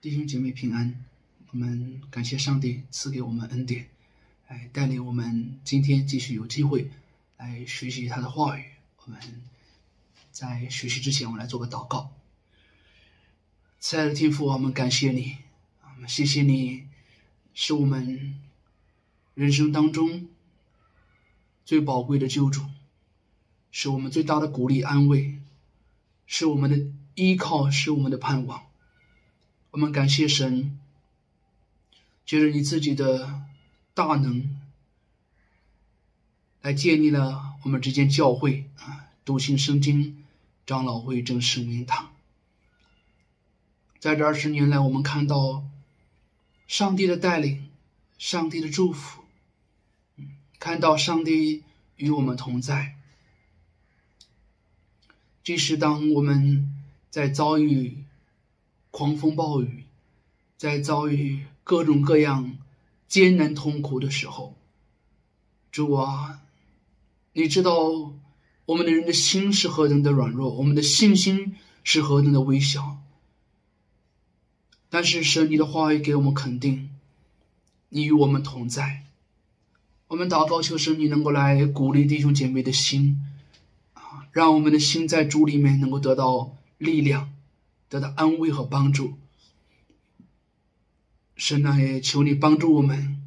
弟兄姐妹平安，我们感谢上帝赐给我们恩典，来带领我们今天继续有机会来学习他的话语。我们在学习之前，我们来做个祷告。亲爱的天父，我们感谢你，我们谢谢你是我们人生当中最宝贵的救主，是我们最大的鼓励安慰，是我们的依靠，是我们的盼望。我们感谢神，借着你自己的大能来建立了我们这间教会笃信圣经长老会正生命堂。在这20年来，我们看到上帝的带领，上帝的祝福，看到上帝与我们同在。即使当我们在遭遇狂风暴雨，在遭遇各种各样艰难痛苦的时候，主啊，你知道我们的人的心是何等的软弱，我们的信心是何等的微小。但是神，你的话语给我们肯定，你与我们同在。我们祷告求神，你能够来鼓励弟兄姐妹的心，让我们的心在主里面能够得到力量，得到安慰和帮助。神啊，也求你帮助我们，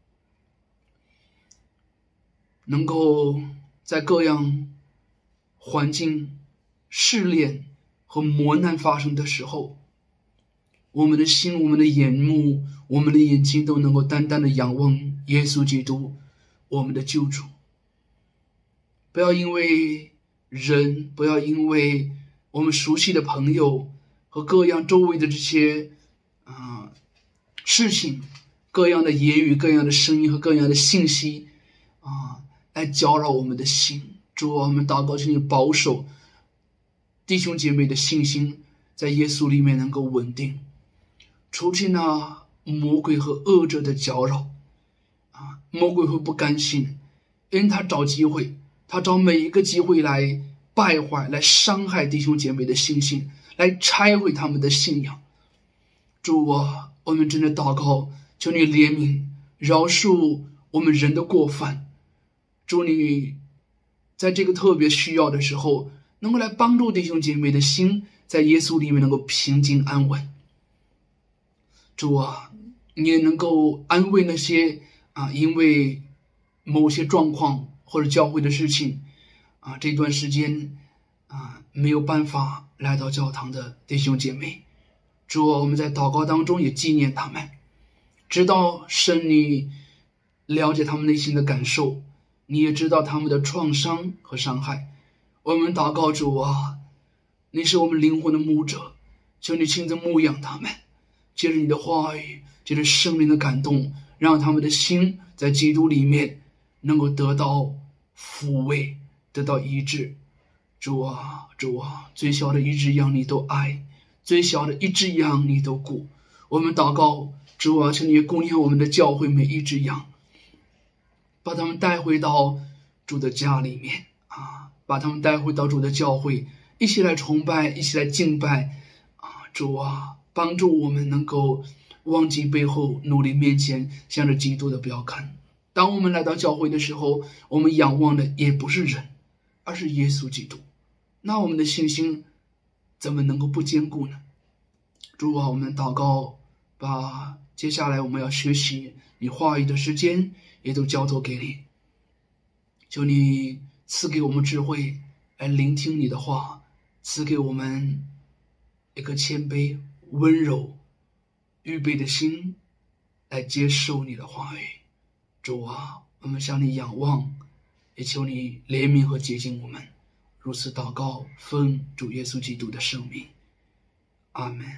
能够在各样环境、试炼和磨难发生的时候，我们的心、我们的眼目、我们的眼睛都能够单单的仰望耶稣基督，我们的救主。不要因为人，不要因为我们熟悉的朋友和各样周围的这些事情，各样的言语、各样的声音和各样的信息来搅扰我们的心。主啊，我们祷告求你保守弟兄姐妹的信心在耶稣里面能够稳定，除去那魔鬼和恶者的搅扰魔鬼会不甘心，因为他找机会，他找每一个机会来败坏、来伤害弟兄姐妹的信心，来拆毁他们的信仰。主啊，我们真的祷告，求你怜悯饶恕我们人的过犯。主，你在这个特别需要的时候，能够来帮助弟兄姐妹的心在耶稣里面能够平静安稳。主啊，你也能够安慰那些因为某些状况或者教会的事情这段时间没有办法来到教堂的弟兄姐妹。主啊，我们在祷告当中也纪念他们，知道神你了解他们内心的感受，你也知道他们的创伤和伤害。我们祷告主啊，你是我们灵魂的牧者，求你亲自牧养他们，借着你的话语，借着圣灵的感动，让他们的心在基督里面能够得到抚慰，得到医治。主啊，主啊，最小的一只羊你都爱，最小的一只羊你都顾。我们祷告主啊，求你供养我们的教会每一只羊，把他们带回到主的家里面把他们带回到主的教会，一起来崇拜，一起来敬拜主啊，帮助我们能够忘记背后，努力面前，向着基督的标杆。当我们来到教会的时候，我们仰望的也不是人，而是耶稣基督。那我们的信心怎么能够不坚固呢？主啊，我们祷告，把接下来我们要学习你话语的时间也都交托给你，求你赐给我们智慧来聆听你的话，赐给我们一颗谦卑、温柔、预备的心来接受你的话语。主啊，我们向你仰望，也求你怜悯和洁净我们。如此祷告，奉主耶稣基督的圣名，阿们。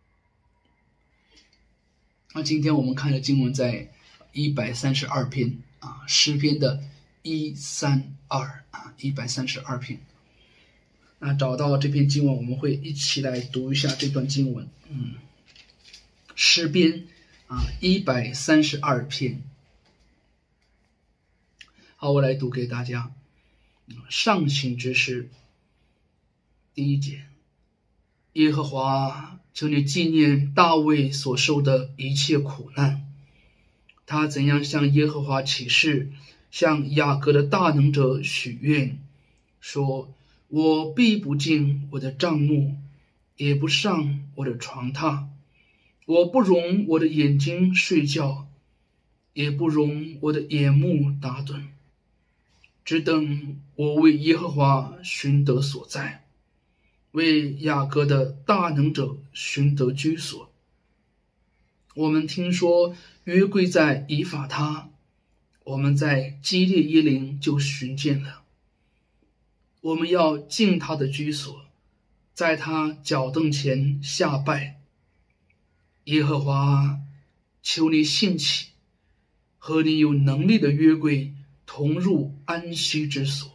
今天我们看的经文在132篇诗篇的132篇。找到这篇经文，我们会一起来读一下这段经文。诗篇132篇。好，我来读给大家。上行之诗，第1节， 耶和华，求你纪念大卫所受的一切苦难，他怎样向耶和华起誓，向雅各的大能者许愿，说：我必不进我的帐幕，也不上我的床榻，我不容我的眼睛睡觉，也不容我的眼目打盹，只等我为耶和华寻得所在，为雅各的大能者寻得居所。我们听说约柜在以法他，我们在基列耶琳就寻见了。我们要进他的居所，在他脚凳前下拜。耶和华，求你兴起，和你有能力的约柜同入安息之所。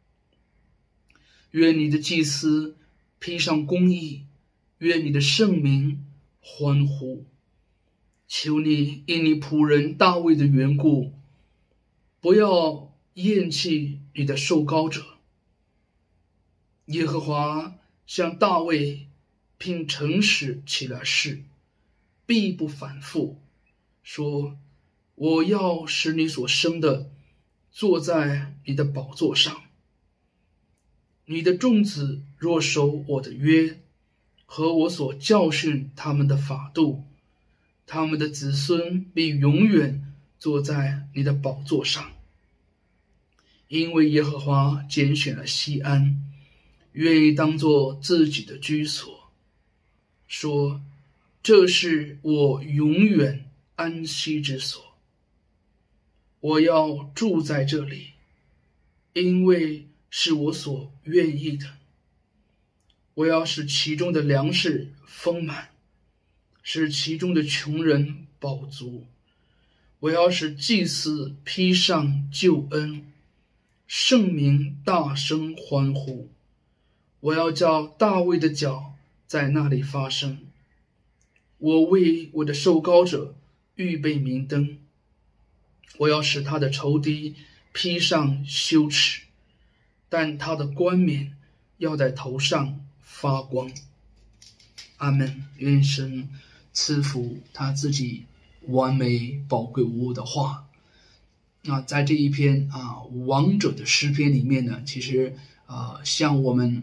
愿你的祭司披上公义，愿你的圣民欢呼。求你因你仆人大卫的缘故，不要厌弃你的受膏者。耶和华向大卫凭诚实起了誓，必不反复，说：我要使你所生的坐在你的宝座上。你的众子若守我的约和我所教训他们的法度，他们的子孙必永远坐在你的宝座上。因为耶和华拣选了西安，愿意当作自己的居所，说：这是我永远安息之所。我要住在这里，因为是我所愿意的。我要使其中的粮食丰满，使其中的穷人饱足。我要使祭司披上救恩，圣民大声欢呼。我要叫大卫的脚在那里发声。我为我的受膏者预备明灯，我要使他的仇敌披上羞耻，但他的冠冕要在头上发光。阿们。愿神赐福他自己完美宝贵无误的话。那在这一篇王者的诗篇里面呢，其实向我们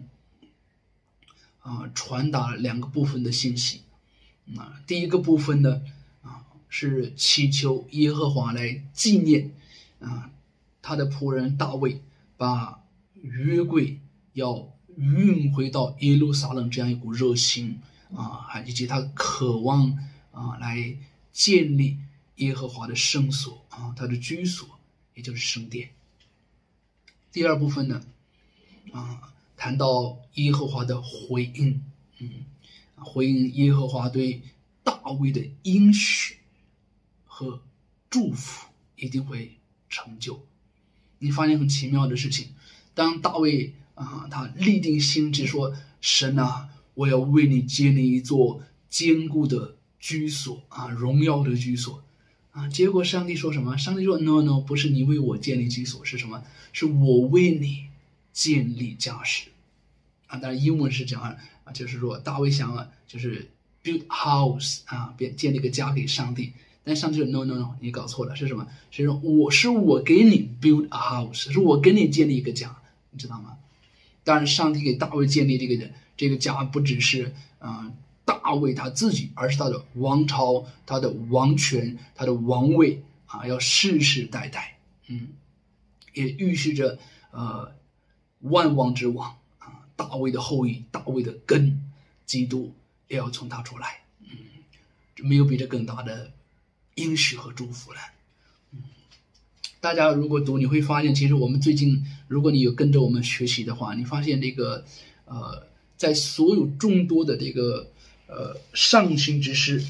传达了两个部分的信息。第一个部分呢是祈求耶和华来纪念他的仆人大卫把约柜要运回到耶路撒冷这样一股热心以及他渴望来建立耶和华的圣所他的居所，也就是圣殿。第二部分呢谈到耶和华的回应，回应耶和华对大卫的应许和祝福一定会成就。你发现很奇妙的事情，当大卫他立定心志说：神啊，我要为你建立一座坚固的居所荣耀的居所结果上帝说什么？上帝说 no， 不是你为我建立居所，是什么？是我为你建立家室当然英文是讲就是说大卫想就是 build house 建立一个家给上帝，但上帝说 no， 你搞错了，是什么？是说我给你 build a house， 是我给你建立一个家，你知道吗？当然上帝给大卫建立这个家不只是大卫他自己，而是他的王朝，他的王权，他的王位要世世代代也预示着万王之王大卫的后裔，大卫的根，基督也要从他出来没有比这更大的应许和祝福了大家如果读，你会发现其实我们最近，如果你有跟着我们学习的话，你发现这个在所有众多的这个上行之诗，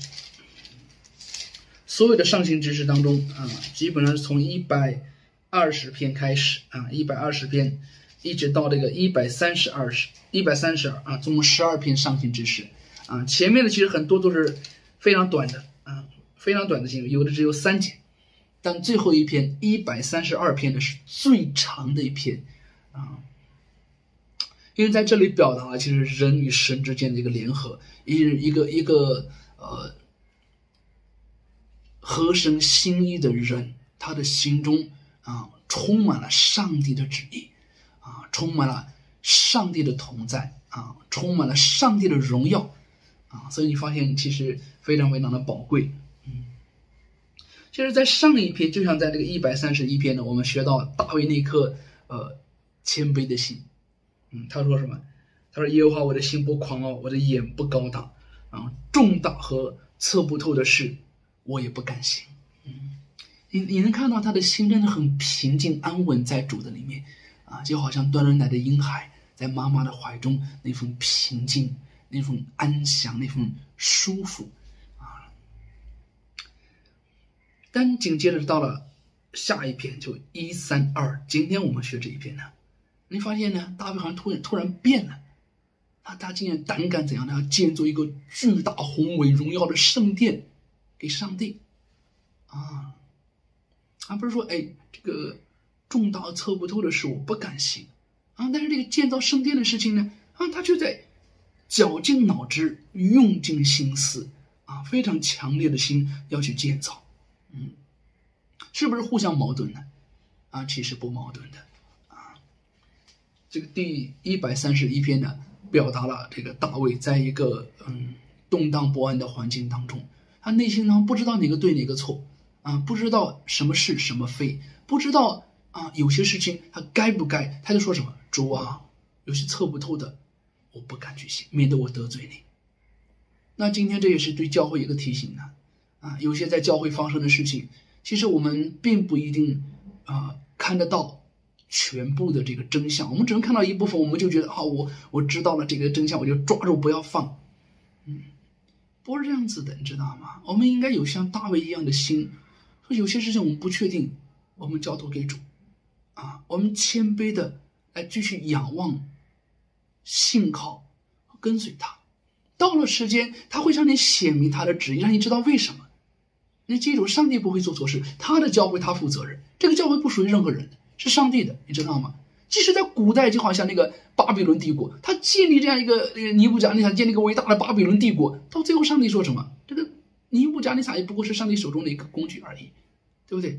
所有的上行之诗当中基本上是从120篇开始120篇一直到这个132总共12篇上行之诗前面的其实很多都是非常短的非常短的经文，有的只有3节，但最后一篇132篇呢是最长的一篇因为在这里表达了其实人与神之间的一个联合，一个合神心意的人，他的心中充满了上帝的旨意充满了上帝的同在充满了上帝的荣耀所以你发现其实非常非常的宝贵。其实在上一篇，就像在这个131篇呢，我们学到大卫那颗谦卑的心。他说什么？他说耶和华我的心不狂傲，我的眼不高大重大和测不透的事我也不敢行。你能看到他的心真的很平静安稳在主的里面就好像端了奶的婴孩在妈妈的怀中那份平静，那份安详，那份舒服但紧接着到了下一篇，就132，今天我们学这一篇呢，你发现呢，大卫好像突然变了，他竟然胆敢怎样呢？要建造一个巨大宏伟荣耀的圣殿给上帝不是说这个重大测不透的事我不敢行但是这个建造圣殿的事情呢他就在绞尽脑汁，用尽心思非常强烈的心要去建造。是不是互相矛盾的其实不矛盾的这个第131篇呢，表达了这个大卫在一个动荡不安的环境当中，他内心呢不知道哪个对哪个错不知道什么是什么非，不知道有些事情他该不该，他就说什么主有些测不透的我不敢去行，免得我得罪你。那今天这也是对教会一个提醒有些在教会发生的事情，其实我们并不一定看得到全部的这个真相，我们只能看到一部分，我们就觉得我知道了这个真相，我就抓住不要放。不是这样子的，你知道吗？我们应该有像大卫一样的心，说有些事情我们不确定，我们交托给主我们谦卑的来继续仰望、信靠、跟随他。到了时间，他会向你显明他的旨意，让你知道为什么。你记住，上帝不会做错事，他的教会他负责任，这个教会不属于任何人的，是上帝的，你知道吗？即使在古代，就好像那个巴比伦帝国，他建立这样一个尼布甲尼撒建立一个伟大的巴比伦帝国，到最后上帝说什么？这个尼布甲尼撒也不过是上帝手中的一个工具而已，对不对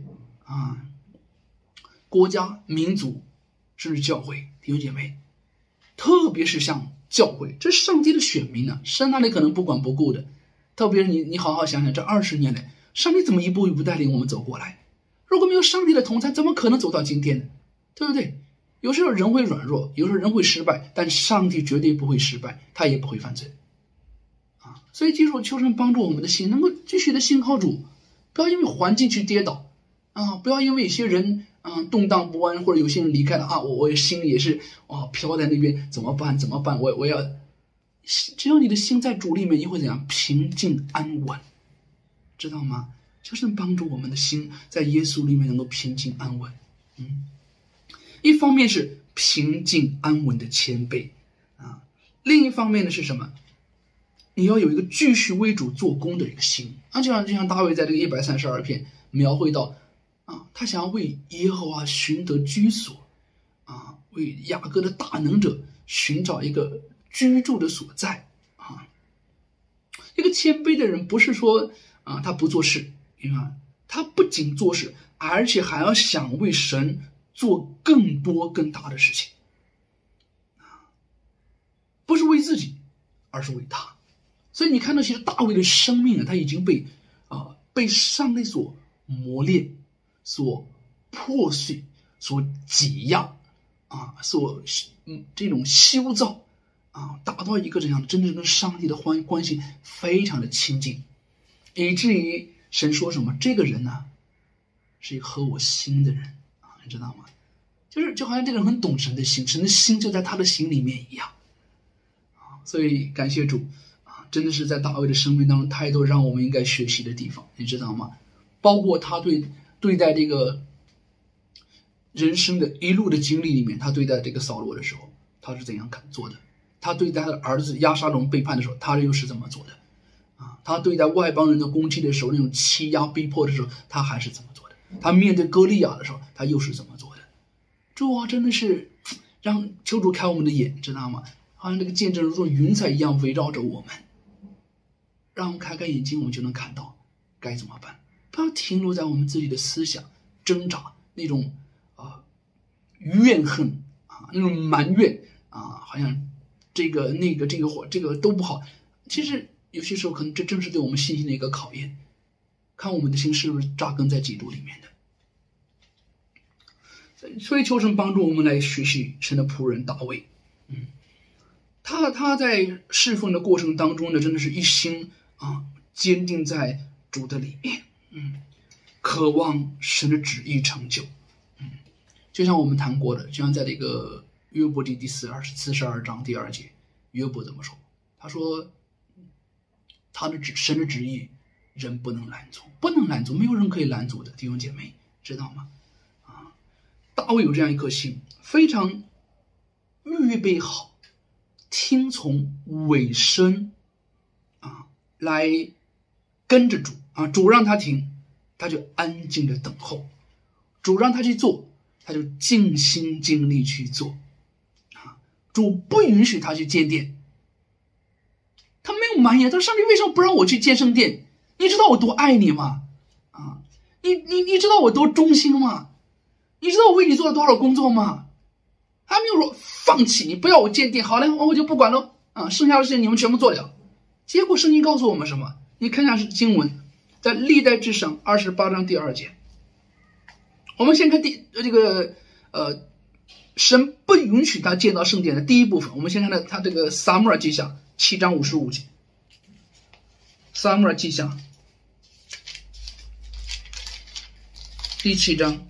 国家、民族甚至教会，弟兄姐妹，特别是像教会，这是上帝的选民神那里可能不管不顾的。特别是你好好想想，这20年来，上帝怎么一步一步带领我们走过来？如果没有上帝的同在，怎么可能走到今天呢？对不对？有时候人会软弱，有时候人会失败，但上帝绝对不会失败，他也不会犯罪所以记住，求神帮助我们的心能够继续的信靠主，不要因为环境去跌倒不要因为有些人动荡不安，或者有些人离开了我心里也是飘在那边，怎么办？我要，只要你的心在主里面，你会怎样？平静安稳，知道吗？就是帮助我们的心在耶稣里面能够平静安稳。一方面是平静安稳的谦卑另一方面呢是什么？你要有一个继续为主做工的一个心就像大卫在这个132篇描绘到他想要为耶和华寻得居所为雅各的大能者寻找一个居住的所在一个谦卑的人不是说他不做事，他不仅做事，而且还要想为神做更多更大的事情不是为自己，而是为他。所以你看到其实大卫的生命他已经被上帝所磨练，所破碎，所挤压所这种修造达到一个这样真正跟上帝的关系非常的亲近，以至于神说什么这个人是一个合我心的人你知道吗？就好像这个人很懂神的心，神的心就在他的心里面一样所以感谢主真的是在大卫的生命当中太多让我们应该学习的地方，你知道吗？包括他对待这个人生的一路的经历里面，他对待这个扫罗的时候他是怎样做的，他对待他的儿子押沙龙背叛的时候他又是怎么做的他对待外邦人的攻击的时候，那种欺压逼迫的时候他还是怎么做的，他面对歌利亚的时候他又是怎么做的。主真的是让求主开我们的眼，知道吗？好像这个见证如同云彩一样围绕着我们，让我们开开眼睛，我们就能看到该怎么办。不要停留在我们自己的思想挣扎那种怨恨那种埋怨好像这个那个这个或这个都不好。其实有些时候可能这正是对我们信心的一个考验，看我们的心是不是扎根在基督里面的。所以求神帮助我们来学习神的仆人大卫。他在侍奉的过程当中呢，真的是一心坚定在主的里面，渴望神的旨意成就。就像我们谈过的，就像在这个约伯记第42章第2节，约伯怎么说？他说神的旨意人不能拦阻，不能拦阻，没有人可以拦阻的，弟兄姐妹知道吗？大卫有这样一颗心，非常预备好听从委身来跟着主主让他停，他就安静的等候；主让他去做，他就尽心尽力去做。主不允许他去建殿，他没有埋怨，他说上帝为什么不让我去建圣殿？你知道我多爱你吗？你知道我多忠心吗？你知道我为你做了多少工作吗？还没有说放弃，你不要我建殿，好嘞，我就不管了剩下的事情你们全部做了。结果圣经告诉我们什么？你看一下经文，在历代志上28章第2节。我们先看神不允许他建造圣殿的第一部分。我们先看到他这个撒母耳记下7章55节。撒母耳记下第7章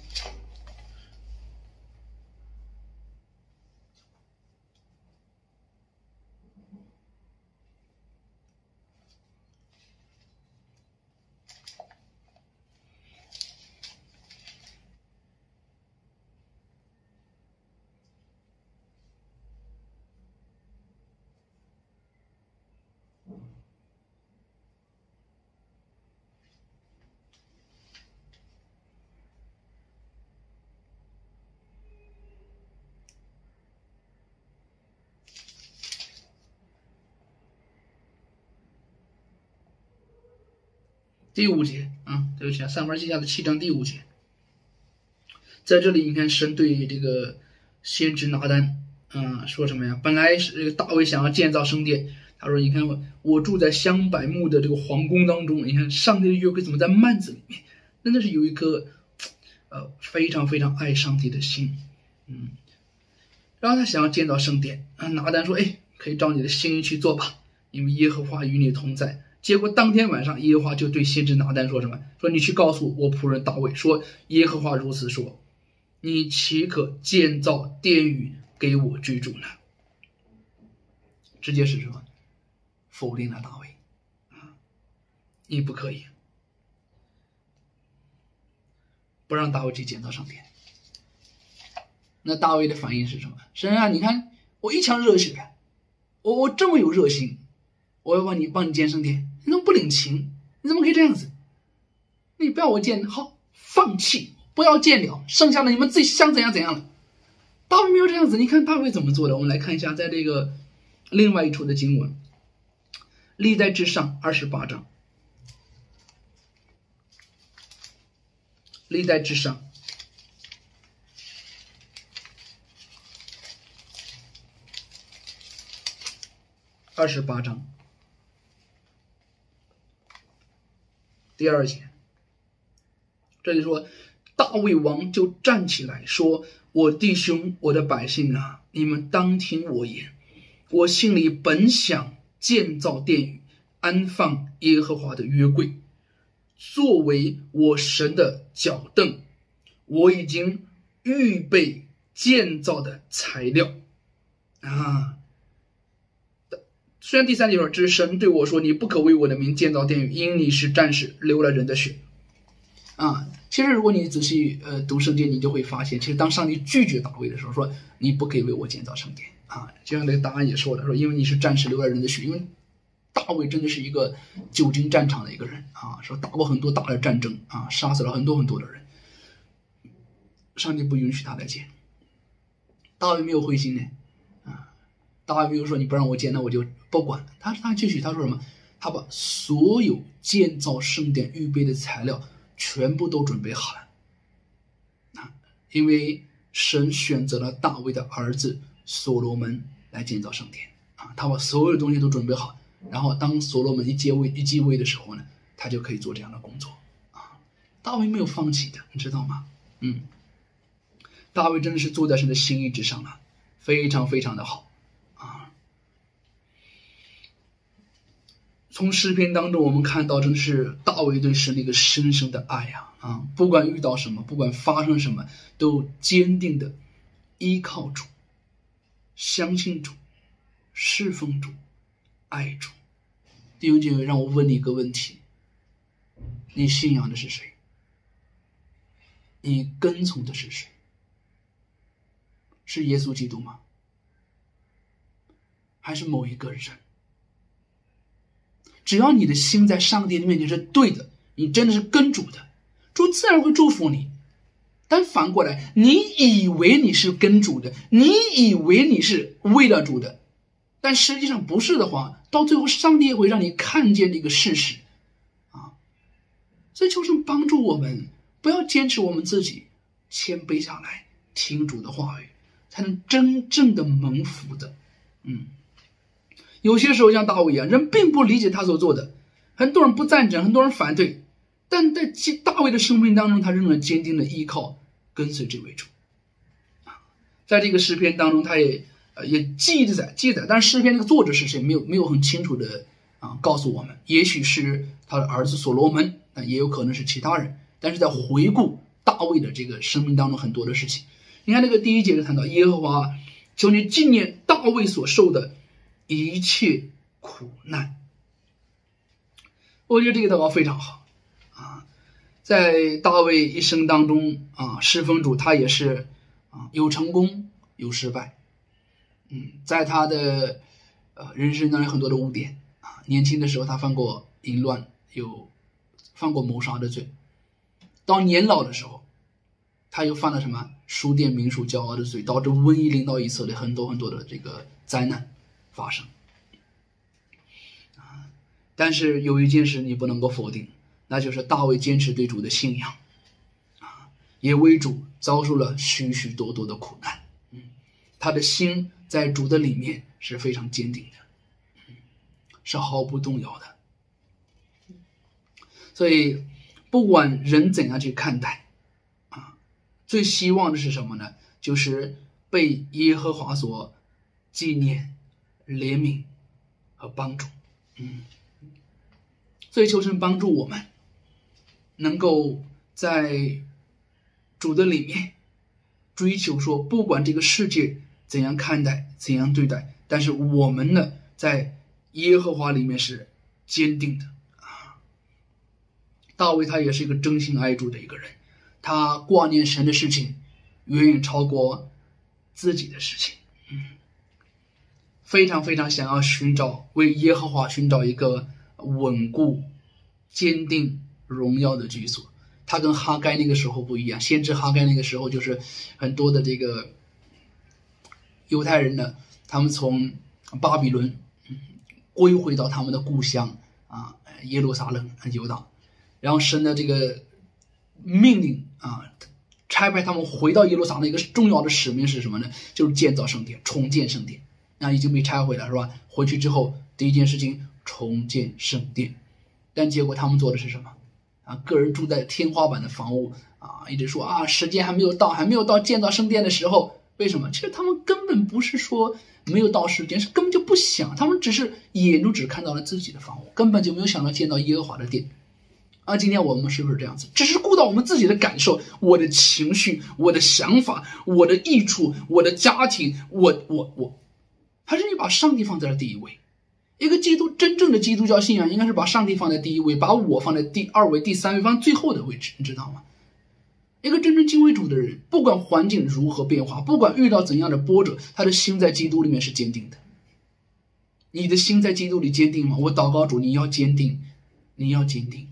第5节对不起撒母耳记下的7章第5节。在这里你看神对这个先知拿单说什么呀？本来是这个大卫想要建造圣殿，他说你看我住在香柏木的这个皇宫当中，你看上帝的约柜怎么在幔子里面？真的是有一颗非常非常爱上帝的心。然后他想要建造圣殿拿单说可以照你的心意去做吧，因为耶和华与你同在。结果当天晚上耶和华就对先知拿单说什么？说你去告诉我仆人大卫，说耶和华如此说，你岂可建造殿宇给我居住呢？直接是什么？否定了大卫你不可以，不让大卫去建造圣殿。那大卫的反应是什么？神啊，你看我一腔热血，我这么有热心，我要帮你建圣殿，你怎么不领情？你怎么可以这样子？你不要我建，好，放弃，不要建了，剩下的你们自己想怎样怎样了。大卫没有这样子，你看大卫怎么做的？我们来看一下，在这个另外一处的经文，历代志上28章，历代志上28章第2节，这里说大卫王就站起来说，我弟兄我的百姓你们当听我言，我心里本想建造殿宇，安放耶和华的约柜，作为我神的脚凳，我已经预备建造的材料虽然第3节说，只是神对我说，你不可为我的名建造殿宇，因你是战士，流了人的血其实如果你仔细读圣经，你就会发现，其实当上帝拒绝大卫的时候，说你不可以为我建造圣殿就像这个答案也说了，说因为你是战士，流了人的血。因为大卫真的是一个久经战场的一个人说打过很多大的战争杀死了很多很多的人，上帝不允许他来建。 大卫没有灰心呢，大卫没有说你不让我建，那我就不管了。他继续他说什么？他把所有建造圣殿预备的材料全部都准备好了，因为神选择了大卫的儿子所罗门来建造圣殿他把所有的东西都准备好，然后当所罗门一继位的时候呢，他就可以做这样的工作大卫没有放弃的，你知道吗？大卫真的是坐在神的心意之上了，非常非常的好从诗篇当中我们看到真的是大卫对神的一个深深的爱不管遇到什么，不管发生什么，都坚定的依靠主，相信主，侍奉主，爱主。弟兄姐妹，让我问你一个问题，你信仰的是谁？你跟从的是谁？是耶稣基督吗？还是某一个人？只要你的心在上帝的面前是对的，你真的是跟主的，主自然会祝福你。但反过来，你以为你是跟主的，你以为你是为了主的，但实际上不是的话，到最后上帝也会让你看见这个事实所以求神帮助我们，不要坚持我们自己，谦卑下来听主的话语，才能真正的蒙福的有些时候像大卫一样，人并不理解他所做的，很多人不赞成，很多人反对，但在大卫的生命当中，他仍然坚定的依靠跟随这位主在这个诗篇当中，他也记载，但是诗篇这个作者是谁没有很清楚的告诉我们，也许是他的儿子所罗门，也有可能是其他人，但是在回顾大卫的这个生命当中很多的事情。你看那个第一节就谈到耶和华，求你纪念大卫所受的一切苦难。我觉得这个祷告非常好在大卫一生当中侍奉主，他也是有成功有失败在他的人生当中有很多的污点年轻的时候他犯过淫乱，有犯过谋杀的罪，到年老的时候他又犯了什么书店民属骄傲的罪，导致瘟疫临到以色列，很多很多的这个灾难发生但是有一件事你不能够否定，那就是大卫坚持对主的信仰也为主遭受了许许多多的苦难他的心在主的里面是非常坚定的是毫不动摇的。所以不管人怎样去看待最希望的是什么呢？就是被耶和华所纪念、怜悯和帮助所以求神帮助我们能够在主的里面追求说，不管这个世界怎样看待，怎样对待，但是我们呢在耶和华里面是坚定的大卫他也是一个真心爱主的一个人，他挂念神的事情远远超过自己的事情非常非常想要为耶和华寻找一个稳固坚定荣耀的居所。他跟哈该那个时候不一样，先知哈该那个时候就是很多的这个犹太人呢，他们从巴比伦归回到他们的故乡耶路撒冷犹大，然后神的这个命令差派他们回到耶路撒冷，一个重要的使命是什么呢？就是建造圣殿，重建圣殿已经被拆毁了是吧？回去之后第一件事情重建圣殿，但结果他们做的是什么个人住在天花板的房屋一直说时间还没有到建造圣殿的时候。为什么？其实他们根本不是说没有到时间，是根本就不想，他们只是眼中只看到了自己的房屋，根本就没有想到建造耶和华的殿今天我们是不是这样子？只是顾到我们自己的感受，我的情绪，我的想法，我的益处，我的家庭，我还是你把上帝放在了第一位。一个真正的基督教信仰应该是把上帝放在第一位，把我放在第二位、第三位，放在最后的位置，你知道吗？一个真正敬畏主的人，不管环境如何变化，不管遇到怎样的波折，他的心在基督里面是坚定的。你的心在基督里坚定吗？我祷告主，你要坚定，你要坚定。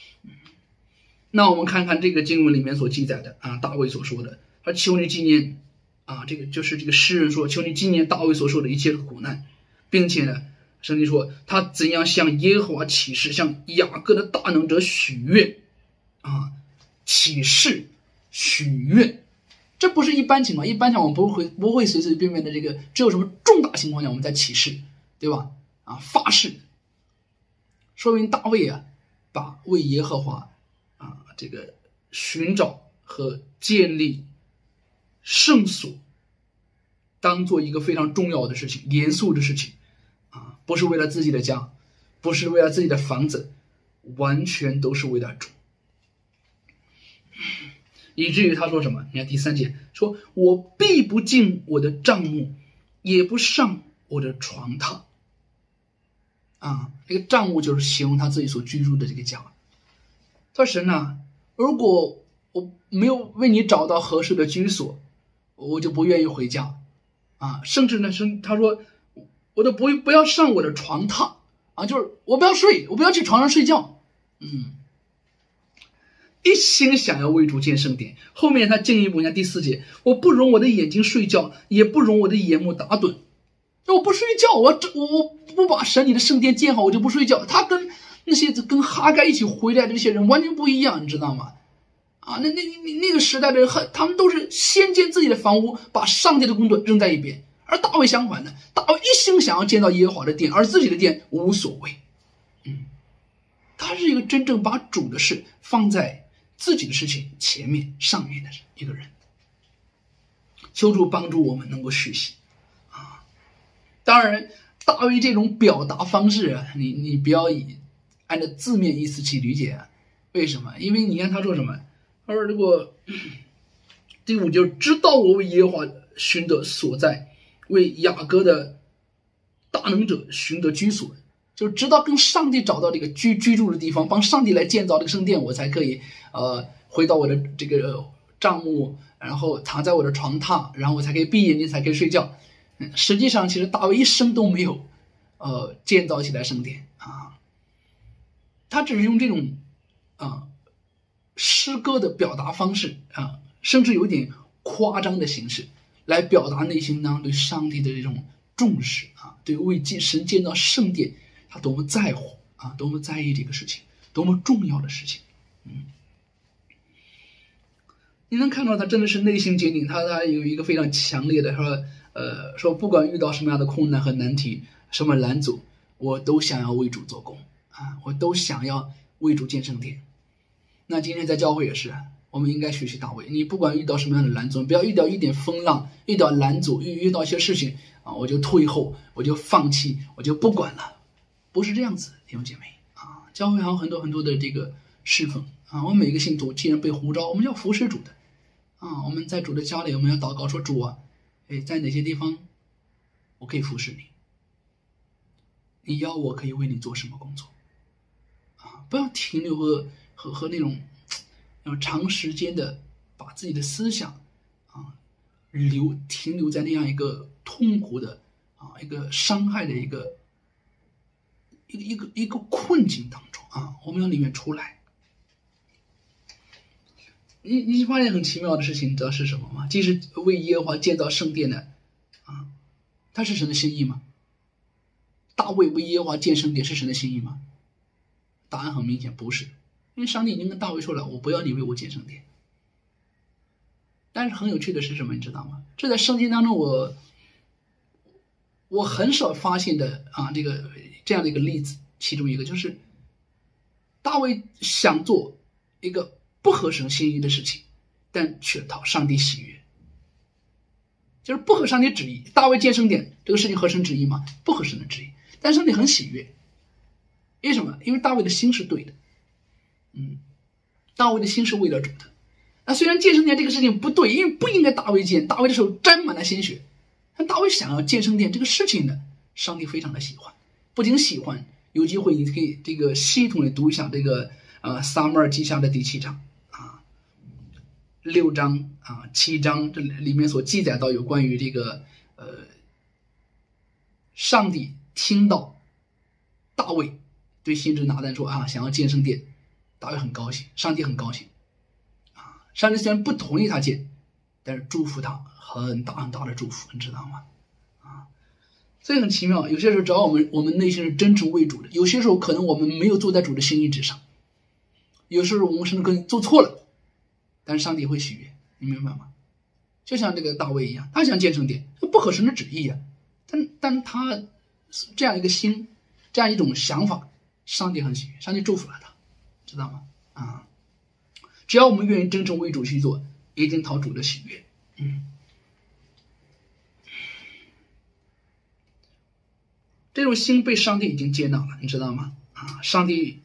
那我们看看这个经文里面所记载的大卫所说的，他求你纪念这个就是这个诗人说，求你纪念大卫所受的一切的苦难，并且呢，圣经说他怎样向耶和华起誓，向雅各的大能者许愿起誓许愿。这不是一般情况，一般情况我们不会随随便便的这个，只有什么重大情况下我们在起誓，对吧？发誓，说明大卫把为耶和华这个寻找和建立圣所当做一个非常重要的事情，严肃的事情不是为了自己的家，不是为了自己的房子，完全都是为了主。以至于他说什么？你看第3节说，我必不进我的帐幕，也不上我的床榻。这个帐幕就是形容他自己所居住的这个家。他说神如果我没有为你找到合适的居所，我就不愿意回家甚至呢他说我都不要上我的床榻就是我不要睡，我不要去床上睡觉。一心想要为主建圣殿。后面他进一步，你看第4节，我不容我的眼睛睡觉，也不容我的眼目打盹。我不睡觉，我不把神你的圣殿建好，我就不睡觉。他跟那些跟哈该一起回来的这些人完全不一样，你知道吗？那个时代的人，他们都是先建自己的房屋，把上帝的工作扔在一边。而大卫相反的，大卫一心想要建造耶和华的殿，而自己的殿无所谓。他是一个真正把主的事放在自己的事情前面上面的一个人。求主帮助我们能够学习当然大卫这种表达方式你不要按照字面意思去理解为什么？因为你看他说什么？他说如果第5节，知道我为耶和华寻得所在，为雅各的大能者寻得居所，就是直到跟上帝找到这个居住的地方，帮上帝来建造这个圣殿，我才可以回到我的这个帐幕，然后躺在我的床榻，然后我才可以闭眼睛，才可以睡觉。实际上其实大卫一生都没有建造起来圣殿他只是用这种诗歌的表达方式甚至有点夸张的形式来表达内心当中对上帝的这种重视对为神建造圣殿他多么在乎多么在意这个事情，多么重要的事情。你能看到他真的是内心坚定，他有一个非常强烈的说不管遇到什么样的困难和难题，什么拦阻，我都想要为主做工我都想要为主建圣殿。那今天在教会也是，我们应该学习大卫，你不管遇到什么样的拦阻，不要遇到一点风浪，遇到拦阻，遇到一些事情我就退后，我就放弃，我就不管了，不是这样子。弟兄姐妹教会还有很多很多的这个侍奉我们每个信徒既然被呼召，我们要服侍主的我们在主的家里，我们要祷告说，主在哪些地方我可以服侍你，你要我可以为你做什么工作不要停留和那种要长时间的把自己的思想停留在那样一个痛苦的一个伤害的一个困境当中我们要里面出来。你发现很奇妙的事情，你知道是什么吗？即使为耶和华建造圣殿的他是神的心意吗？大卫为耶和华建圣殿是神的心意吗？答案很明显，不是。因为上帝已经跟大卫说了，我不要你为我建圣殿。但是很有趣的是什么，你知道吗？这在圣经当中我很少发现的这样的一个例子，其中一个就是大卫想做一个不合神心意的事情，但却讨上帝喜悦，就是不合上帝旨意。大卫建圣殿这个事情合神旨意吗？不合神的旨意，但上帝很喜悦。为什么？因为大卫的心是对的大卫的心是为了主的。那虽然建圣殿这个事情不对，因为不应该大卫建，大卫的手沾满了鲜血，但大卫想要建圣殿这个事情呢，上帝非常的喜欢。不仅喜欢，有机会你可以这个系统的读一下这个撒母耳记下的第7章6章7章，这里面所记载到有关于这个上帝听到大卫对先知拿单说想要建圣殿，大卫很高兴，上帝很高兴上帝虽然不同意他建， 但是祝福他很大很大的祝福，你知道吗？所以很奇妙，有些时候只要我们内心是真诚为主的，有些时候可能我们没有坐在主的心意之上，有时候我们甚至可能做错了，但是上帝会喜悦，你明白吗？就像这个大卫一样，他想建圣殿，不合神的旨意啊，但他这样一个心，这样一种想法，上帝很喜悦，上帝祝福了他，知道吗？只要我们愿意真诚为主去做，一定讨主的喜悦。这种心被上帝已经接纳了，你知道吗？上帝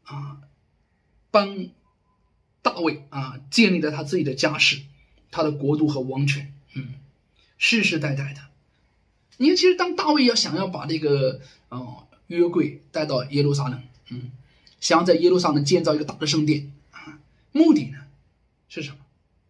帮大卫建立了他自己的家室，他的国度和王权，世世代代的。你看，其实当大卫想要把这个约柜带到耶路撒冷，想要在耶路撒冷建造一个大的圣殿，目的呢是什么？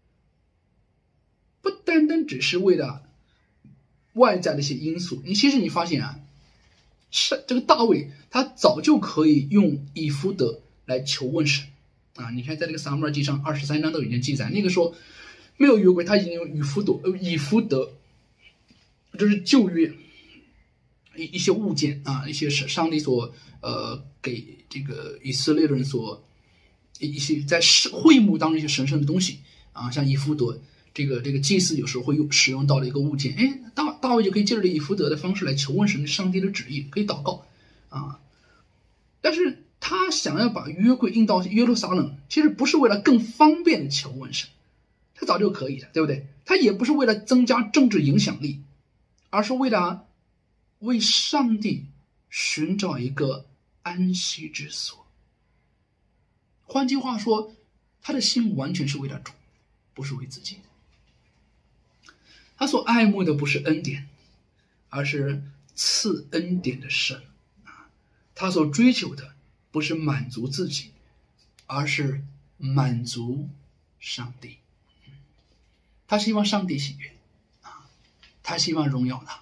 不单单只是为了外在的一些因素，其实你发现是这个大卫他早就可以用以弗得来求问神你看在这个撒母耳记上23章都已经记载，那个时候没有约柜，他已经用以弗得，这是旧约一些物件一些上帝所给这个以色列人所一些在会幕当中一些神圣的东西像以弗得，这个祭司有时候会使用到的一个物件，大卫就可以借着以弗得的方式来求问神上帝的旨意，可以祷告但是他想要把约柜运到耶路撒冷，其实不是为了更方便的求问神，他早就可以了，对不对？他也不是为了增加政治影响力，而是为了为上帝寻找一个安息之所。换句话说，他的心完全是为了主，不是为自己的。他所爱慕的不是恩典，而是赐恩典的神他所追求的不是满足自己，而是满足上帝。他希望上帝喜悦他希望荣耀他。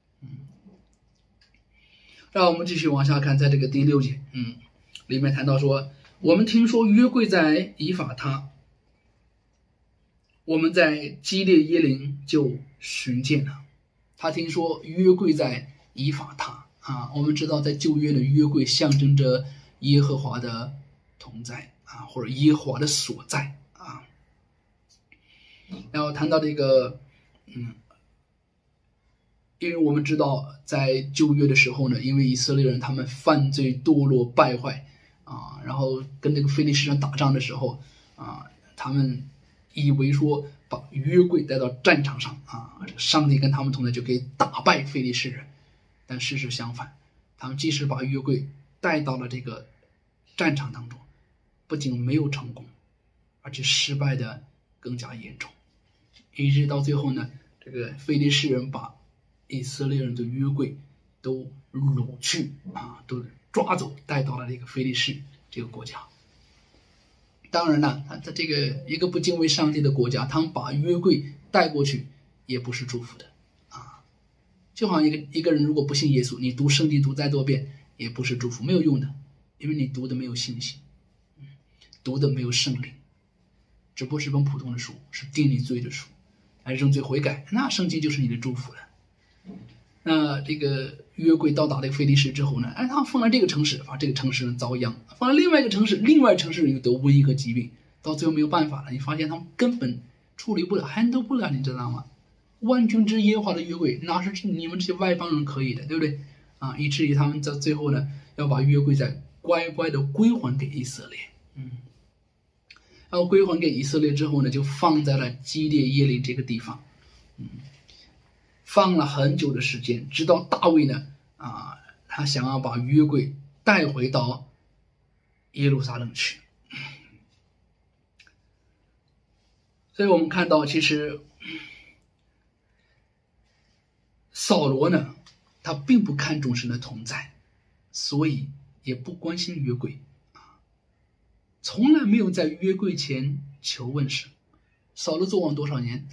让我们继续往下看，在这个第6节里面谈到说，我们听说约柜在以法他，我们在基列耶琳就寻见了。他听说约柜在以法他我们知道在旧约的约柜象征着耶和华的同在或者耶和华的所在然后谈到这个因为我们知道在旧约的时候呢，因为以色列人他们犯罪堕落败坏然后跟这个非利士人打仗的时候他们以为说把约柜带到战场上上帝跟他们同在就可以打败非利士人，但事实相反，他们即使把约柜带到了这个战场当中，不仅没有成功，而且失败的更加严重，以致到最后呢，这个非利士人把以色列人的约柜都掳去都抓走，带到了这个非利士这个国家。当然了，他这个一个不敬畏上帝的国家，他们把约柜带过去也不是祝福的就好像一个人如果不信耶稣，你读圣经读再多遍也不是祝福，没有用的，因为你读的没有信心读的没有圣灵，只不过是本普通的书，是定你罪的书，还认罪悔改，那圣经就是你的祝福了。那这个约柜到达这个非利士之后呢，他放在这个城市，这个城市遭殃，放在另外一个城市，另外一个城市又得瘟疫和疾病，到最后没有办法了，你发现他们根本处理不了 handle 不了，你知道吗？万军之耶和华的约柜哪是你们这些外邦人可以的，对不对以至于他们在最后呢要把约柜再乖乖的归还给以色列然后归还给以色列之后呢，就放在了基列耶琳这个地方放了很久的时间，直到大卫呢他想要把约柜带回到耶路撒冷去。所以我们看到其实扫罗呢他并不看重神的同在，所以也不关心约柜从来没有在约柜前求问神。扫罗做王多少年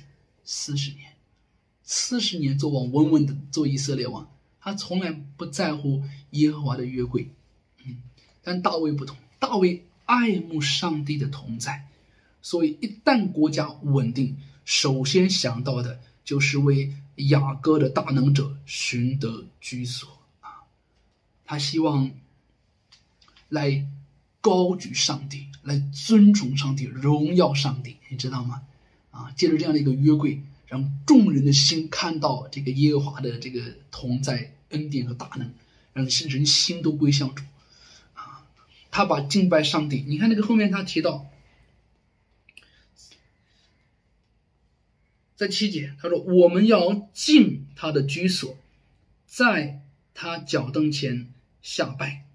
？40年做王，稳稳的做以色列王，他从来不在乎耶和华的约柜但大卫不同，大卫爱慕上帝的同在，所以一旦国家稳定， 首先想到的就是为雅各的大能者寻得居所啊，他希望来高举上帝，来尊崇上帝，荣耀上帝，你知道吗？啊，借着这样的一个约柜，让众人的心看到这个耶和华的这个同在、恩典和大能，让人心都归向主啊。他把敬拜上帝，你看那个后面他提到，在7节他说：“我们要进他的居所，在他脚凳前下拜。”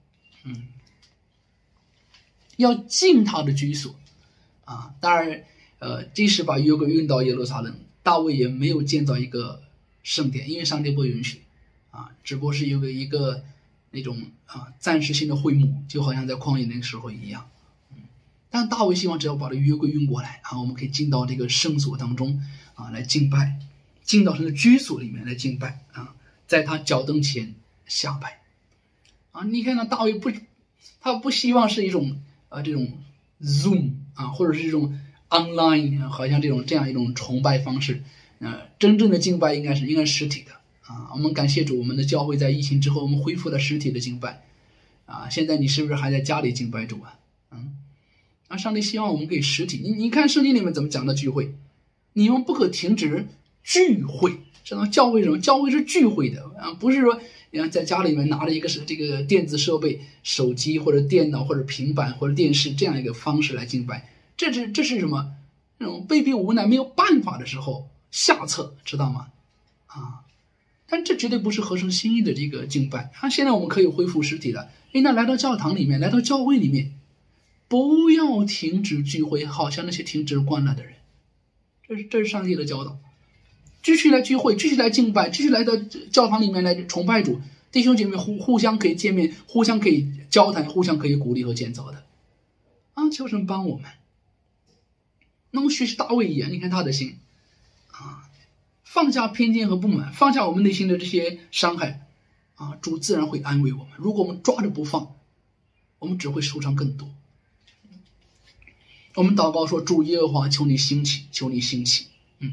要进他的居所啊！当然，即使把约柜运到耶路撒冷，大卫也没有建造一个圣殿，因为上帝不允许啊，只不过是有一个那种暂时性的会幕，就好像在旷野那个时候一样。但大卫希望只要把这约柜运过来啊，我们可以进到这个圣所当中啊，来敬拜，进到他的居所里面来敬拜啊，在他脚凳前下拜啊！你看到大卫他不希望是一种这种 Zoom 啊，或者是这种 online， 好像这样一种崇拜方式。真正的敬拜应该是实体的啊。我们感谢主，我们的教会在疫情之后，我们恢复了实体的敬拜啊。现在你是不是还在家里敬拜主啊？上帝希望我们可以实体。你看圣经里面怎么讲的聚会？你们不可停止聚会，知道教会什么？教会是聚会的啊，不是说你看在家里面拿着一个这个电子设备，手机或者电脑或者平板或者电视这样一个方式来敬拜。这是什么？那种被逼无奈没有办法的时候下策，知道吗？啊，但这绝对不是合神心意的这个敬拜啊！现在我们可以恢复实体了，那来到教堂里面，来到教会里面，不要停止聚会，好像那些停止惯了的人。这是上帝的教导，继续来聚会，继续来敬拜，继续来到教堂里面来崇拜主。弟兄姐妹互相可以见面，互相可以交谈，互相可以鼓励和建造的啊！求神帮我们。那么学习大卫一样，你看他的心啊，放下偏见和不满，放下我们内心的这些伤害啊，主自然会安慰我们。如果我们抓着不放，我们只会受伤更多。我们祷告说：“主耶和华，求你兴起，求你兴起。”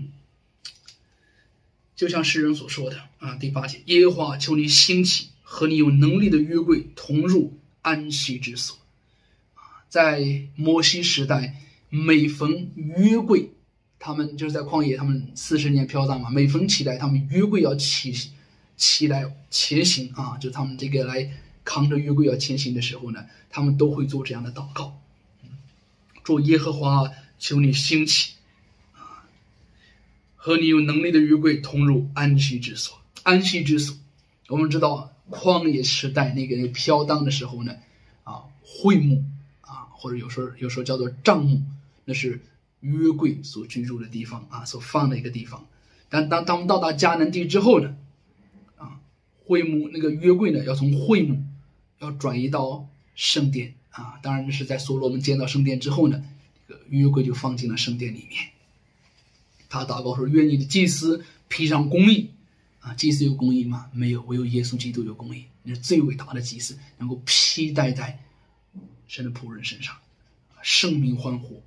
就像诗人所说的啊，第8节：“耶和华，求你兴起，和你有能力的约柜同入安息之所。”在摩西时代，每逢约柜，他们就是在旷野，他们40年飘荡嘛，每逢起来，他们约柜要起来前行啊，就他们这个来扛着约柜要前行的时候呢，他们都会做这样的祷告。主耶和华，求你兴起啊，和你有能力的约柜同入安息之所。安息之所，我们知道旷野时代那个飘荡的时候呢，会幕啊，或者有时候叫做帐幕，那是约柜所居住的地方啊，所放的一个地方。但当他们到达迦南地之后呢，会幕那个约柜呢，要从会幕要转移到圣殿啊。当然是在所罗门建造圣殿之后呢，这个约柜就放进了圣殿里面。他祷告说：“愿你的祭司披上公义啊！”祭司有公义吗？没有，唯有耶稣基督有公义。你是最伟大的祭司，能够披戴在神的仆人身上，圣民欢呼。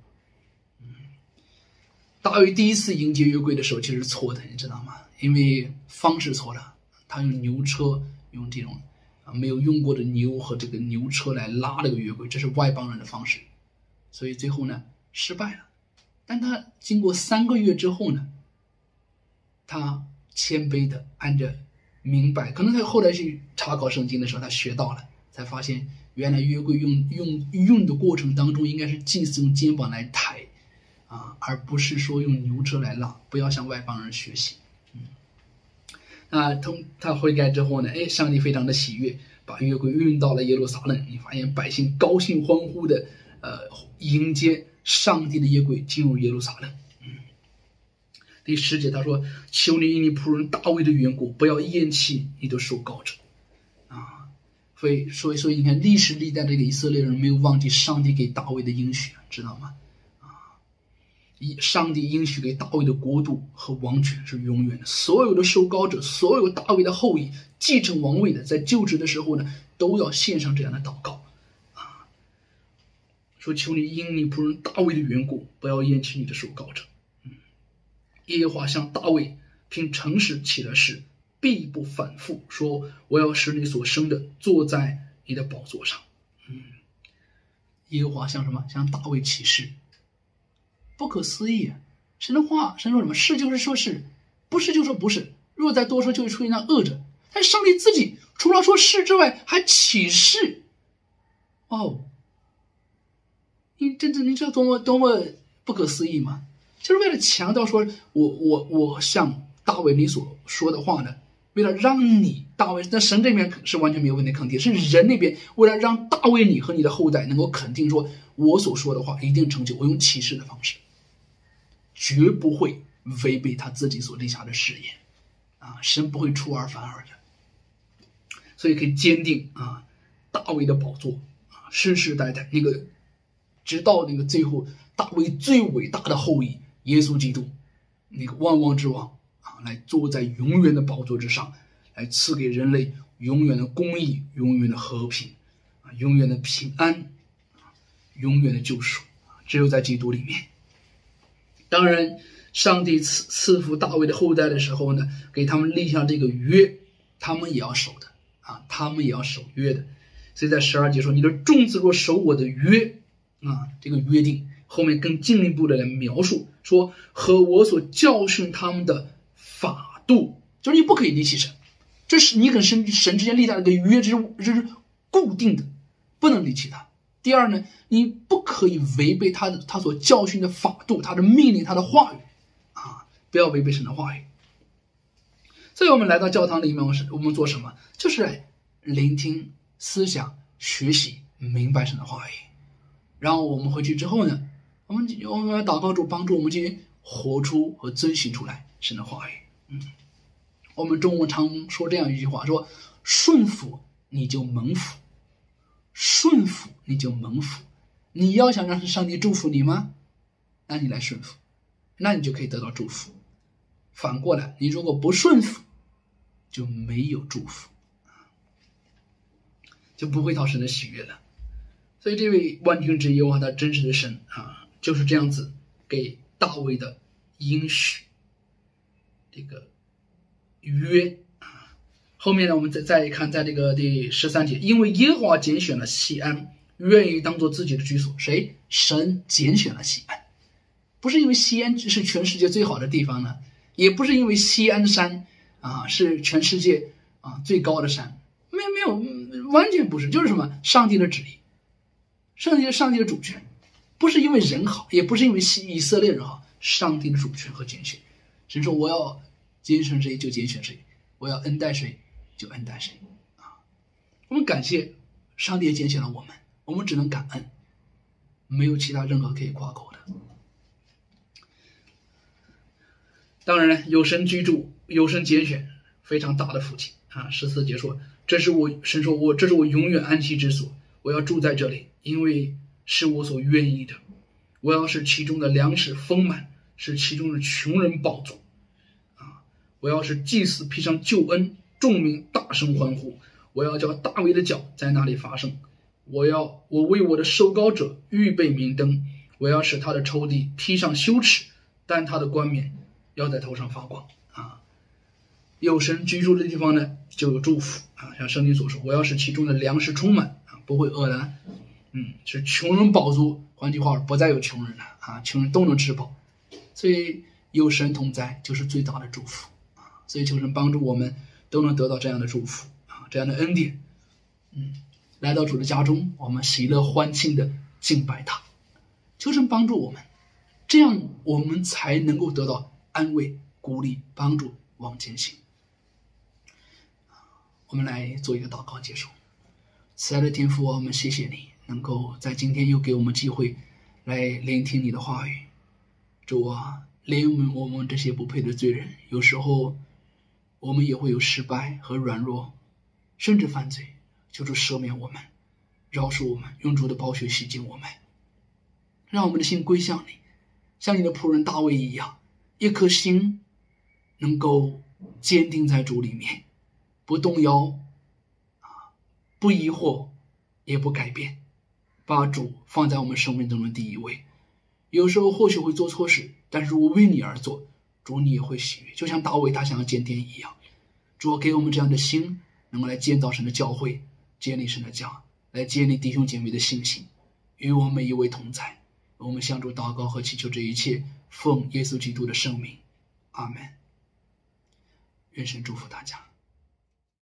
大卫第一次迎接约柜的时候其实是错的，你知道吗？因为方式错了，他用牛车，用这种没有用过的牛和这个牛车来拉这个约柜，这是外邦人的方式，所以最后呢失败了。但他经过3个月之后呢，他谦卑的按着明白，可能他后来去查考圣经的时候他学到了，才发现原来约柜用的过程当中应该是祭司用肩膀来抬啊，而不是说用牛车来拉，不要向外邦人学习。他悔改之后呢，上帝非常的喜悦，把约柜运到了耶路撒冷。你发现百姓高兴欢呼的迎接上帝的约柜进入耶路撒冷。第10节他说：“求你因你仆人大卫的缘故，不要厌弃你的受膏者。”所以你看历史历代这个以色列人没有忘记上帝给大卫的应许，知道吗？上帝应许给大卫的国度和王权是永远的，所有的受膏者，所有大卫的后裔继承王位的，在就职的时候呢，都要献上这样的祷告说：“求你因你仆人大卫的缘故，不要厌弃你的受膏者。” 耶和华向大卫凭诚实起了誓，必不反复，说我要使你所生的坐在你的宝座上。耶和华向什么？向大卫起誓，不可思议啊！神的话，神说什么？是就是说是，不是就说不是。若再多说，就会出现那恶者。但上帝自己除了说是之外，还起誓。你知道多么不可思议吗？就是为了强调说，我向大卫你所说的话呢，为了让你大卫，那神这边是完全没有问题肯定，是人那边为了让大卫你和你的后代能够肯定说，我所说的话一定成就，我用启示的方式，绝不会违背他自己所立下的誓言神不会出尔反尔的，所以可以坚定大卫的宝座世世代代那个直到那个最后大卫最伟大的后裔耶稣基督，那个万王之王来坐在永远的宝座之上，来赐给人类永远的公义、永远的和平永远的平安永远的救赎，只有在基督里面。当然上帝赐福大卫的后代的时候呢，给他们立下这个约，他们也要守的他们也要守约的。所以在12节说，你的众子若守我的约这个约定后面更进一步的来描述说，和我所教训他们的法度，就是你不可以离弃神，这是你跟神之间立下的一个约，这是固定的，不能离弃它。第二呢，你不可以违背他所教训的法度，他的命令，他的话语不要违背神的话语。所以我们来到教堂里面，我们做什么？就是来聆听、思想、学习、明白神的话语。然后我们回去之后呢，我们要祷告主帮助我们去活出和遵循出来神的话语。我们中文常说这样一句话，说顺服你就蒙福，顺服你就蒙福。你要想让上帝祝福你吗？那你来顺服，那你就可以得到祝福。反过来，你如果不顺服，就没有祝福，就不会讨神的喜悦了。所以这位万军之耶和华他真实的神就是这样子给大卫的应许这个约后面呢，我们再看在这个第13节，因为耶和华拣选了锡安，愿意当做自己的居所。谁？神拣选了锡安，不是因为锡安是全世界最好的地方呢，也不是因为锡安山是全世界最高的山，没有，完全不是，就是什么？上帝的旨意，上帝的主权，不是因为人好，也不是因为以色列人好，上帝的主权和拣选。神说我要拣选谁就拣选谁，我要恩待谁就恩待谁我们感谢上帝也拣选了我们，我们只能感恩，没有其他任何可以夸口的。当然有神居住，有神拣选，非常大的福气14节说，神说这是我永远安息之所，我要住在这里，因为是我所愿意的。我要使其中的粮食丰满，使其中的穷人饱足我要使祭司披上救恩，众民大声欢呼。我要叫大卫的脚在那里发声，我为我的受膏者预备明灯，我要使他的仇敌披上羞耻，但他的冠冕要在头上发光有神居住的地方呢，就有祝福像圣经所说，我要使其中的粮食充满不会饿的使穷人饱足，换句话不再有穷人了穷人都能吃饱。所以有神同在就是最大的祝福所以求神帮助我们都能得到这样的祝福这样的恩典来到主的家中，我们喜乐欢庆的敬拜他，求神帮助我们，这样我们才能够得到安慰、鼓励、帮助往前行。我们来做一个祷告结束。慈爱的天父，我们谢谢你能够在今天又给我们机会来聆听你的话语。主怜悯我们这些不配的罪人，有时候我们也会有失败和软弱，甚至犯罪，求主赦免我们，饶恕我们，用主的宝血洗净我们，让我们的心归向你，像你的仆人大卫一样，一颗心能够坚定在主里面，不动摇，不疑惑，也不改变，把主放在我们生命中的第一位。有时候或许会做错事，但是我为你而做， 主你也会喜悦，就像大卫他想要建殿一样。主给我们这样的心，能够来建造神的教会，建立神的家，来建立弟兄姐妹的信心，与我们每一位同在。我们向主祷告和祈求这一切，奉耶稣基督的圣名，阿们。愿神祝福大家。